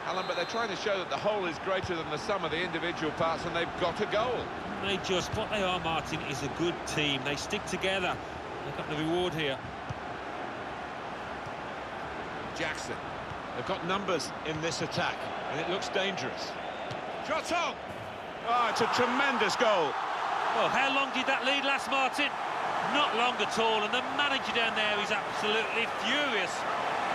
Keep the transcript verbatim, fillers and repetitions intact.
Alan, but they're trying to show that the whole is greater than the sum of the individual parts, and they've got a goal. They just, what they are, Martin, is a good team. They stick together. They've got the reward here. Jackson. They've got numbers in this attack, and it looks dangerous. Shot on! Oh, it's a tremendous goal. Well, how long did that lead last, Martin? Not long at all, and the manager down there is absolutely furious.